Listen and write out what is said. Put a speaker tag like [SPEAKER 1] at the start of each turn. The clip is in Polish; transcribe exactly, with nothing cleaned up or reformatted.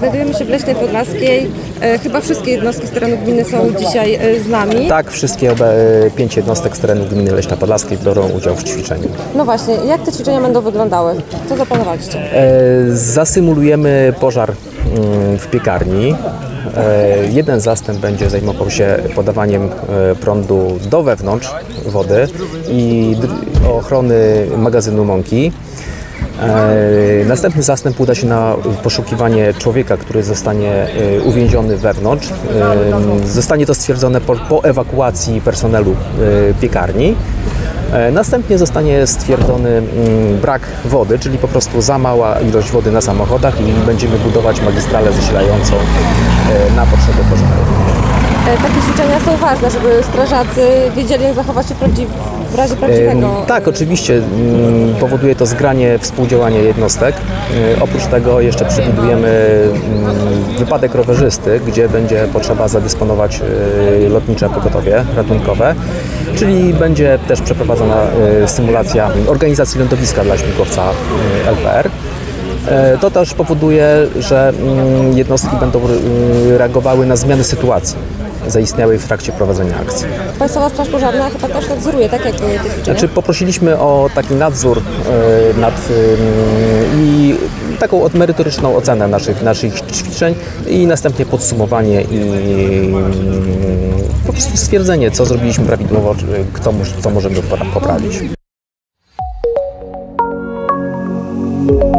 [SPEAKER 1] Znajdujemy się w Leśnej Podlaskiej. Chyba wszystkie jednostki z terenu gminy są dzisiaj z nami.
[SPEAKER 2] Tak, wszystkie pięć jednostek z terenu gminy Leśna Podlaskiej biorą udział w ćwiczeniu.
[SPEAKER 1] No właśnie, jak te ćwiczenia będą wyglądały? Co zaplanowaliście?
[SPEAKER 2] E, zasymulujemy pożar w piekarni. Jeden zastęp będzie zajmował się podawaniem prądu do wewnątrz wody i ochrony magazynu mąki. Następny zastęp uda się na poszukiwanie człowieka, który zostanie uwięziony wewnątrz. Zostanie to stwierdzone po, po ewakuacji personelu piekarni. Następnie zostanie stwierdzony brak wody, czyli po prostu za mała ilość wody na samochodach i będziemy budować magistralę zasilającą na potrzeby pożaru.
[SPEAKER 1] Takie ćwiczenia są ważne, żeby strażacy wiedzieli, jak zachować się w razie prawdziwego.
[SPEAKER 2] Tak, oczywiście powoduje to zgranie, współdziałanie jednostek. Oprócz tego jeszcze przewidujemy wypadek rowerzysty, gdzie będzie potrzeba zadysponować lotnicze pogotowie ratunkowe, czyli będzie też przeprowadzona symulacja organizacji lądowiska dla śmigłowca L P R. To też powoduje, że jednostki będą reagowały na zmiany sytuacji zaistniałej w trakcie prowadzenia akcji.
[SPEAKER 1] Państwowa Straż Pożarna chyba też nadzoruje, tak jak te ćwiczenia?
[SPEAKER 2] Znaczy, poprosiliśmy o taki nadzór y, nad y, i taką merytoryczną ocenę naszych, naszych ćwiczeń i następnie podsumowanie i y, po prostu stwierdzenie, co zrobiliśmy prawidłowo, kto, co możemy poprawić.